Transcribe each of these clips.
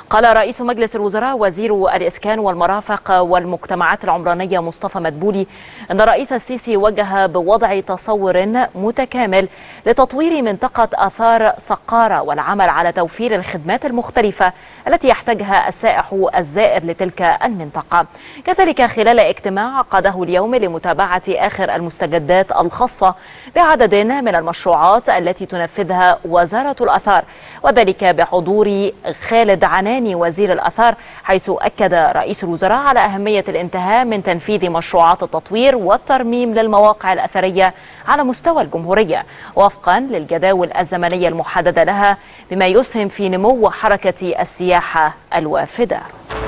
قال رئيس مجلس الوزراء وزير الإسكان والمرافق والمجتمعات العمرانية مصطفى مدبولي أن الرئيس السيسي وجه بوضع تصور متكامل لتطوير منطقة آثار سقارة والعمل على توفير الخدمات المختلفة التي يحتاجها السائح الزائر لتلك المنطقة. كذلك خلال اجتماع عقده اليوم لمتابعة آخر المستجدات الخاصة بعدد من المشروعات التي تنفذها وزارة الآثار، وذلك بحضور خالد عناني وزير الآثار، حيث أكد رئيس الوزراء على أهمية الانتهاء من تنفيذ مشروعات التطوير والترميم للمواقع الأثرية على مستوى الجمهورية وفقا للجداول الزمنية المحددة لها، بما يسهم في نمو حركة السياحة الوافدة.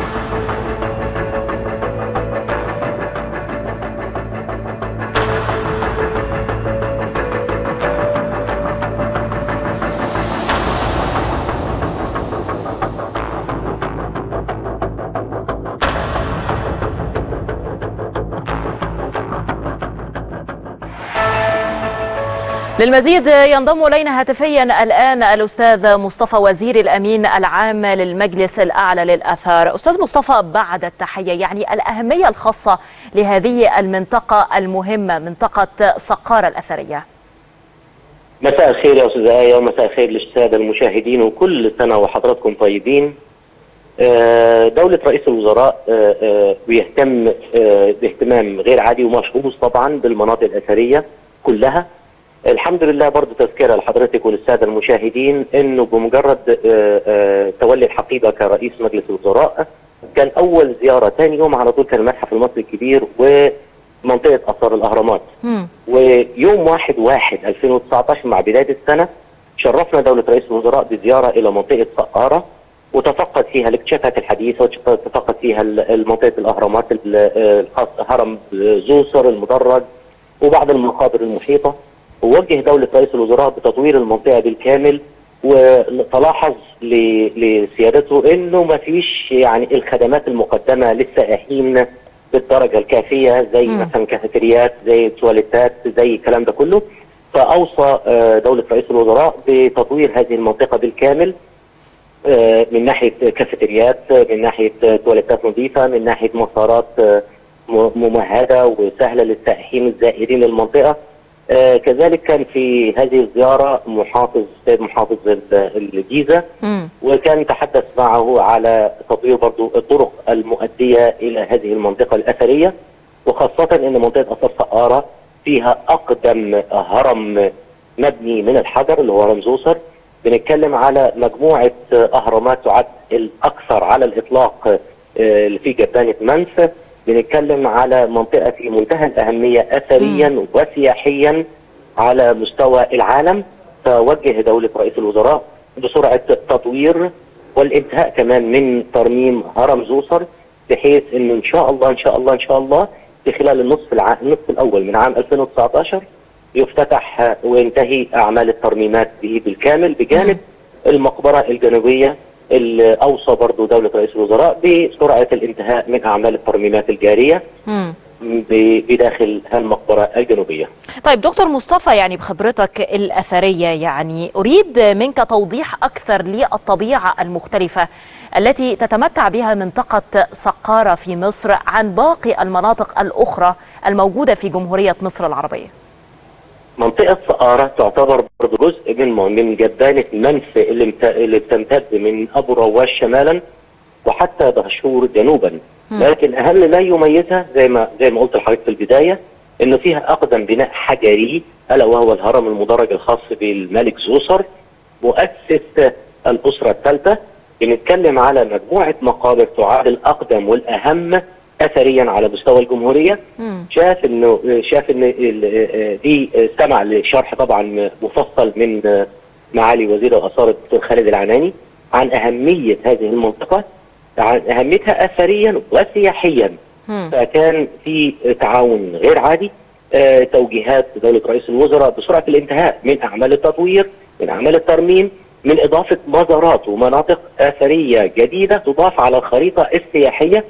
للمزيد ينضم إلينا هاتفيا الآن الأستاذ مصطفى وزير الأمين العام للمجلس الأعلى للآثار. أستاذ مصطفى، بعد التحية، يعني الأهمية الخاصة لهذه المنطقة المهمة، منطقة سقارة الأثرية. مساء الخير يا أستاذ آية، ومساء الخير للسادة المشاهدين، وكل سنة وحضراتكم طيبين. دولة رئيس الوزراء بيهتم باهتمام غير عادي وملحوظ طبعا بالمناطق الأثرية كلها. الحمد لله، برضه تذكرة لحضرتك وللسادة المشاهدين انه بمجرد تولي الحقيبة كرئيس مجلس الوزراء كان اول زيارة ثاني يوم على طول كان المتحف المصري الكبير ومنطقة آثار الأهرامات. ويوم 1/1/2019 مع بداية السنة شرفنا دولة رئيس الوزراء بزيارة الى منطقة سقارة، وتفقد فيها الاكتشافات الحديثة، وتفقد فيها منطقة الأهرامات الخاصة، هرم زوسر المدرج وبعض المقابر المحيطة. ووجه دولة رئيس الوزراء بتطوير المنطقة بالكامل، وتلاحظ لسيادته انه ما فيش يعني الخدمات المقدمة للسائحين بالدرجة الكافية، زي مثلا كافيتريات، زي تواليتات، زي الكلام ده كله. فأوصى دولة رئيس الوزراء بتطوير هذه المنطقة بالكامل، من ناحية كافيتريات، من ناحية تواليتات نظيفة، من ناحية مسارات ممهدة وسهلة للسائحين الزائرين للمنطقة. كذلك كان في هذه الزيارة سيد محافظ الجيزة، وكان تحدث معه على تطوير برضو الطرق المؤدية إلى هذه المنطقة الأثرية، وخاصة أن منطقة آثار سقارة فيها أقدم هرم مبني من الحجر اللي هو هرم زوسر. بنتكلم على مجموعة أهرامات تعد الأكثر على الإطلاق اللي في جبانة منف. بنتكلم على منطقة في منتهى الأهمية أثريا وسياحيا على مستوى العالم. فوجه دولة رئيس الوزراء بسرعة تطوير والانتهاء كمان من ترميم هرم زوسر، بحيث انه ان شاء الله في خلال النصف الأول من عام 2019 يفتتح وينتهي أعمال الترميمات به بالكامل، بجانب المقبرة الجنوبية اللي أوصى برضو دولة رئيس الوزراء بسرعة الانتهاء من أعمال الترميمات الجارية بداخل المقبرة الجنوبية. طيب دكتور مصطفى، يعني بخبرتك الأثرية، يعني أريد منك توضيح أكثر للطبيعة المختلفة التي تتمتع بها منطقة سقارة في مصر عن باقي المناطق الأخرى الموجودة في جمهورية مصر العربية. منطقة سقارة تعتبر برضو جزء من جبانة منف اللي بتمتد من أبو رواش شمالا وحتى دهشور جنوبا. لكن أهم ما يميزها زي ما قلت لحضرتك في البداية، إنه فيها أقدم بناء حجري ألا وهو الهرم المدرج الخاص بالملك زوسر مؤسس الأسرة الثالثة. بنتكلم على مجموعة مقابر تعد الأقدم والأهم أثريا على مستوى الجمهورية. شاف ان دي استمع لشرح طبعا مفصل من معالي وزير الآثار الدكتور خالد العناني عن أهمية هذه المنطقة، عن أهميتها أثريا وسياحيا. فكان في تعاون غير عادي، توجيهات دولة رئيس الوزراء بسرعة الانتهاء من أعمال التطوير، من أعمال الترميم، من إضافة مزارات ومناطق أثرية جديدة تضاف على الخريطة السياحية.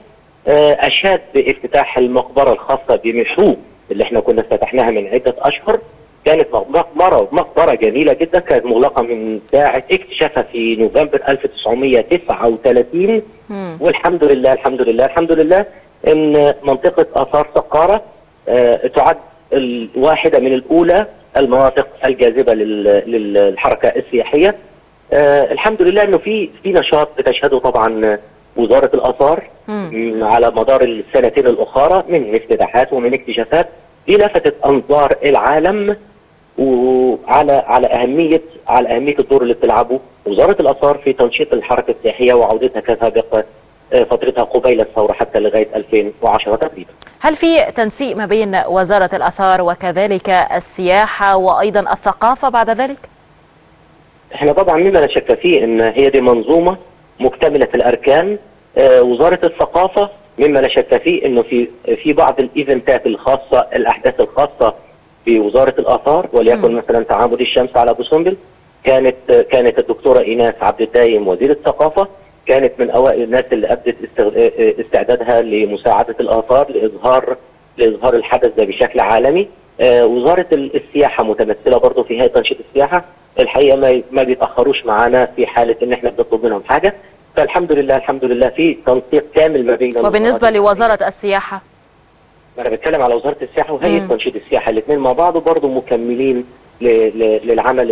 أشاد بافتتاح المقبرة الخاصة بمشروع اللي احنا كنا افتتحناها من عدة أشهر، كانت مقبره جميله جدا، كانت مغلقه من ساعه اكتشافها في نوفمبر 1939. والحمد لله الحمد لله الحمد لله ان منطقه اثار سقاره تعد واحده من الاولى المناطق الجاذبه للحركه السياحيه. الحمد لله انه في نشاط بتشهده طبعا وزاره الاثار على مدار السنتين الاخرى من افتتاحات ومن اكتشافات، دي لفتت انظار العالم وعلى اهميه الدور اللي بتلعبه وزاره الاثار في تنشيط الحركه السياحيه وعودتها كسابق فترتها قبيل الثوره حتى لغايه 2010 تقريبا. هل في تنسيق ما بين وزاره الاثار وكذلك السياحه وايضا الثقافه بعد ذلك؟ احنا طبعا مما لا شك فيه ان هي دي منظومه مكتمله الاركان. وزاره الثقافه مما لا شك فيه انه في بعض الايفنتات الخاصه، الاحداث الخاصه بوزاره الاثار، وليكن مثلا تعامد الشمس على ابو سمبل، كانت الدكتوره ايناس عبد الدايم وزيره الثقافه كانت من اوائل الناس اللي ابدت استعدادها لمساعده الاثار لاظهار الحدث ده بشكل عالمي. وزاره السياحه متمثله برضه في هيئه تنشيط السياحه، الحقيقه ما بيتاخروش معانا في حاله ان احنا بنطلب منهم حاجه، فالحمد لله الحمد لله في تنسيق كامل ما بين. وبالنسبه لوزاره السياحه؟ انا بتكلم على وزاره السياحه وهيئه تنشيط السياحه، الاثنين مع بعض وبرضه مكملين للعمل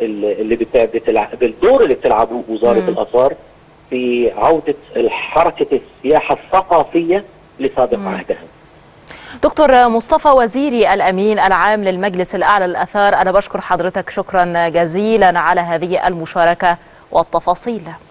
بالدور اللي بتلعبه وزاره الاثار في عوده حركه السياحه الثقافيه لسابق عهدها. دكتور مصطفى وزيري الأمين العام للمجلس الأعلى للآثار، أنا بشكر حضرتك شكرا جزيلا على هذه المشاركة والتفاصيل.